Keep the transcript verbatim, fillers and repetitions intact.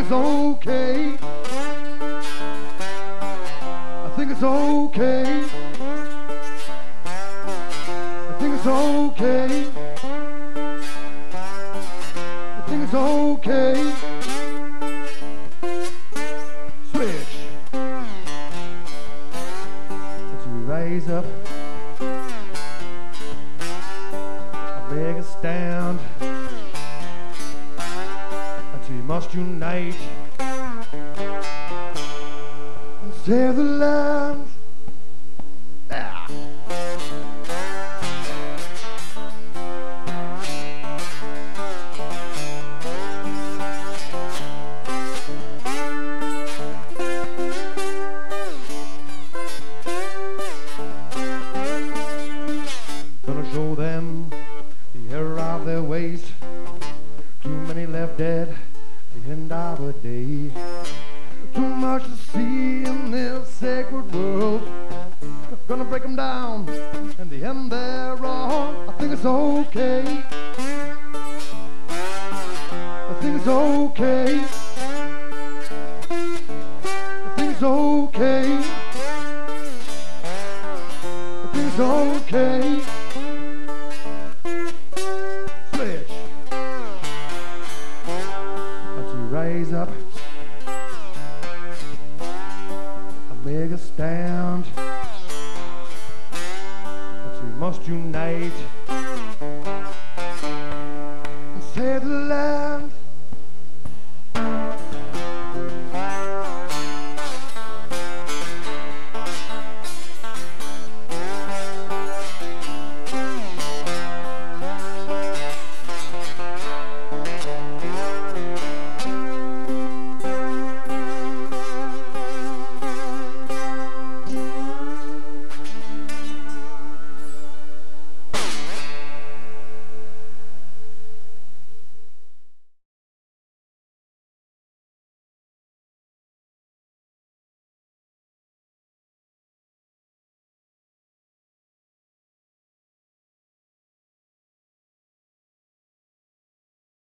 it's okay. I think it's okay. I think it's okay. I think it's okay. Switch. As we rise up, I make a stand. Until you must unite and save the land. Ah. Gonna show them the error of their ways. Too many left dead the end of a day. Too much to see in this sacred world. Gonna break them down and the end they're wrong. I think it's okay. I think it's okay. I think it's okay. I think it's okay. Switch. Rise up, I make a stand, but we must unite and save the land.